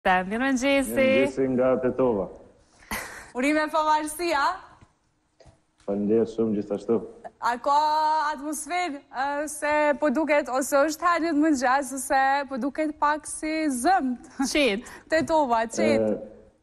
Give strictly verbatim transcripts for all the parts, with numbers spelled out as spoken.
Mirë mëngjesi. Mirë mëngjesi nga Tetova. Urime pavarësia. Faleminderit shumë gjithashtu. A ka atmosferë se po duket, ose është herët mëngjes, ose po duket pak si zëmt. Qetë. Tetova, qetë.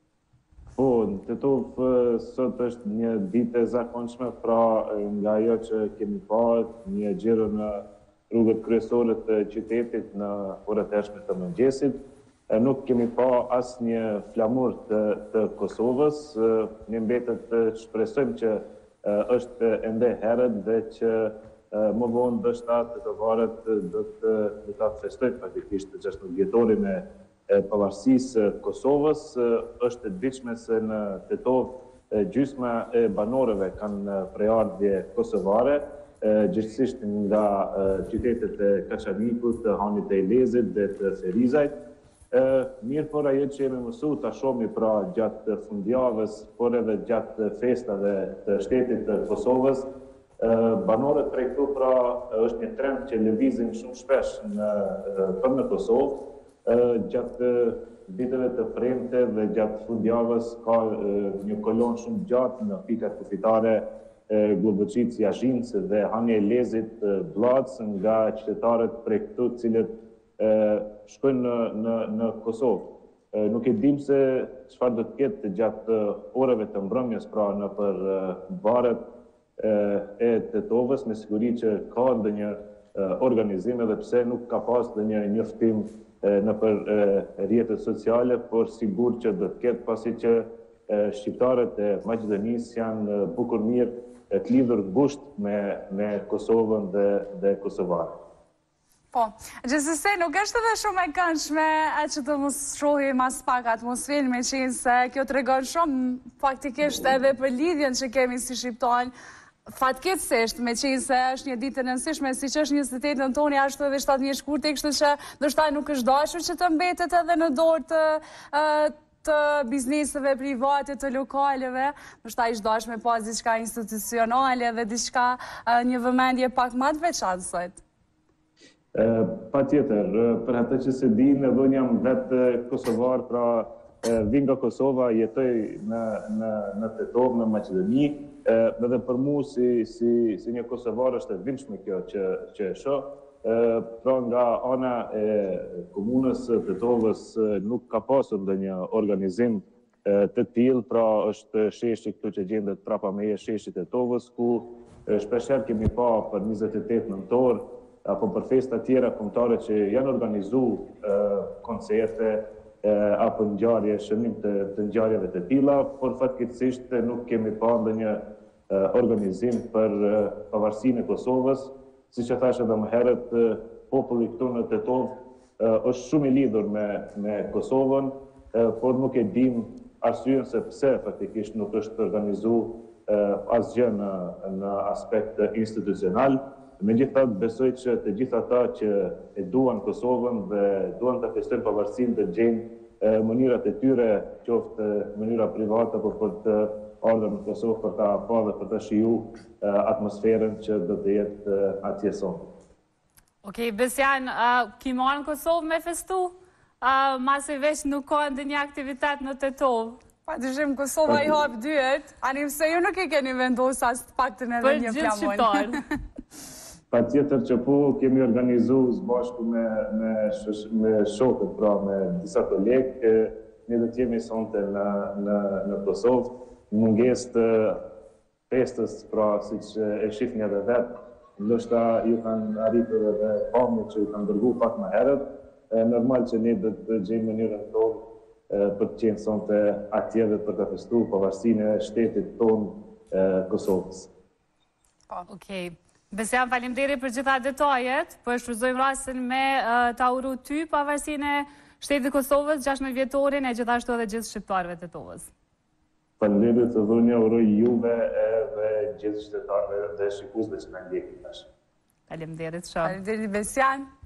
Po, në Tetovë sot është një ditë e zakonshme, pra nga ajo që kemi parë një xhiro në rrugët kryesore të qytetit në orët e hershme të mëngjesit. Nuk kemi pa asë një flamur të, të Kosovës. Ne mbetet të shpresojmë që është ende herët dhe që më vonë dështa të të varët dhe të, të festojnë praktikisht të gjashtëdhjetë vjetorin e pavarësisë Kosovës. Është e diqme se në Tetovë gjysma e banorëve kanë prejardhje kosovare, gjithësisht nga qytetet e Kaçanikut, të Hanit e Ilezit dhe të Ferizajt. Mirë, por ajo që jemi mësu të shomi pra gjatë fundjavës, por edhe gjatë festave të shtetit të Kosovës, banorët prej këtu pra është një trend që lëvizin shumë shpesh në, për në Kosovë, gjatë ditëve të premte dhe gjatë fundjavës ka një kolon shumë gjatë në pikat kufitare Globëqic, Jashinc dhe Hani e Ilezit, Blac, nga qytetarët prej këtu cilët shkojnë në, në, në Kosovë. Nuk e dim se çfarë do të ketë gjatë oreve të mbrëmjes, pra në për varet e Tetovës, me siguri që ka ndonjë organizim, edhe pse nuk ka pas ndonjë njoftim në për rrjetet sociale, por sigur që do të ketë, pasi që shqiptarët e Maqedonisë janë bukur mirë të lidhur ngushtë me, me Kosovën dhe, dhe kosovarët. Po, gjithsesi nuk është edhe shumë e këndshme e që të mos shohim mas pak atmosferën, me qenë se kjo të regon shumë faktikisht edhe për lidhjen që kemi si shqiptarë, fatkeqësisht, me qenë se është një ditë e rëndësishme, si që është njëzet e tetë nëntoni, ashtu edhe shtatëdhjetë shkurtë, kështu që ndoshta nuk është dashur që të mbetet edhe në dorë të të bizneseve private, të lokaleve, ndoshta ishte dashur me pas diçka institucionale dhe diçka një vëmendje pak më të veçantë sot. Pa tjetër, për atë që se di, në dhënë jam vetë kosovar, pra vi nga Kosova, jetoj në, në, në Tetovë, në Maqedoni, dhe për mu si, si, si një kosovar është e vimshme kjo që, që e shoh. Pra nga ana e komunës Tetovës nuk ka pasur ndonjë organizim të tillë, pra është sheshi këtu që gjendet prapa meje, sheshi Tetovës, ku shpeshherë kemi pa për njëzet e tetë nëntor, apo për festa tjera kombëtare që janë organizu koncerte apo ngjarje, shënim të, të ngjarjeve të tilla, por fatkeqësisht nuk kemi pa ndonjë organizim për pavarësinë e Kosovës. Siç e thash edhe më herët, populli këtu në Tetovë është shumë i lidhur me, me Kosovën, por nuk e dim arsyen se pse faktikisht nuk është organizuar asgjë në, në aspekt institucional. Megjithatë, besoj që të gjithë ata që e duan Kosovën dhe duan të festojnë pavarësinë të gjejnë mënyrat e tyre, qoftë mënyra private apo për të ardhur në Kosovë për ta pa dhe për të shiju atmosferën që do të jetë atje sonte. Okej, Besian, ki marrë në Kosovë me festu? Masi veç nuk ka ndonjë aktivitet në Tetovë? Pa të shimë Kosova i hapë dyert, anim se ju nuk i keni vendosur as të paktën edhe një flamon. Për gjithë shqiptarë. Pa tjetër që po kemi organizu së bashku me, me, me shokët, pra me disa kolegë, ne do t'jemi sonte në, në, në Kosovë, munges të festës, pra si që e shifni edhe vetë, ndoshta ju kanë arritur edhe pamje që ju kanë dërgu pak më herët, normal që ne do të gjejmë mënyrën tonë për të qenë sonte atje dhe për të festu pavarësinë e shtetit tonë Kosovës. Okej. Besian, faleminderit për gjitha detajet, po e shfrytëzojmë rastin me uh, ta uru ty pavarësinë e shtetit Kosovës, gjashtëdhjetë vjetorin e gjithashtu edhe gjithë shqiptarëve të Tetovës. Faleminderit të dhunja, uroj juve edhe gjithë qytetarëve dhe shikuesve që na ndjekin tash. Faleminderit shumë. Faleminderit Besian.